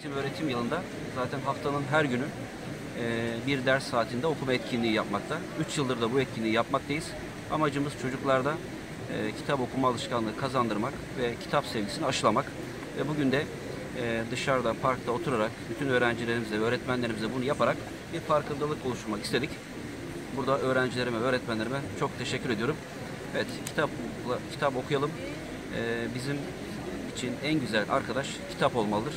eğitim öğretim yılında zaten haftanın her günü bir ders saatinde okuma etkinliği yapmakta. 3 yıldır da bu etkinliği yapmaktayız. Amacımız çocuklarda kitap okuma alışkanlığı kazandırmak ve kitap sevgisini aşılamak. Ve bugün de dışarıda, parkta oturarak bütün öğrencilerimize ve öğretmenlerimize bunu yaparak bir farkındalık oluşturmak istedik. Burada öğrencilerime, öğretmenlerime çok teşekkür ediyorum. Evet, kitap okuyalım. Bizim için en güzel arkadaş kitap olmalıdır.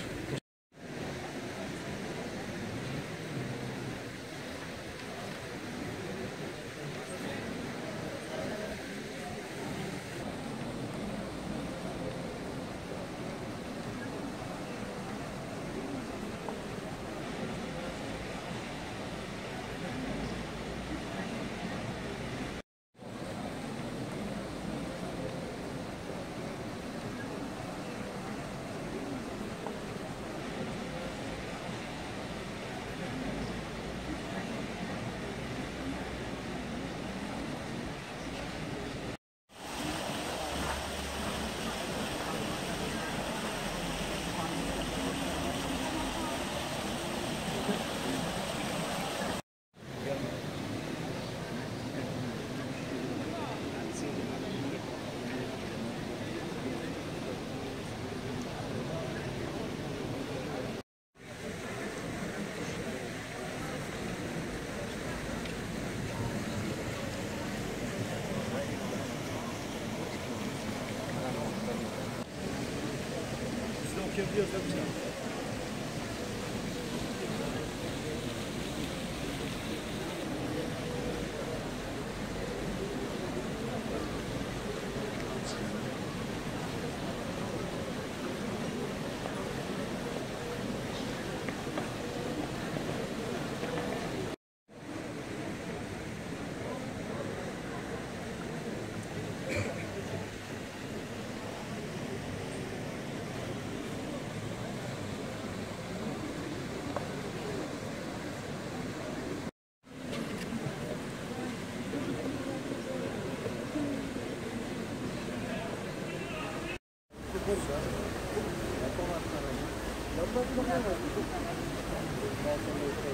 Biz de okuyabiliyoruz değil mi?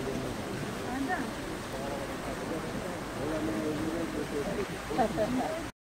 Aynen.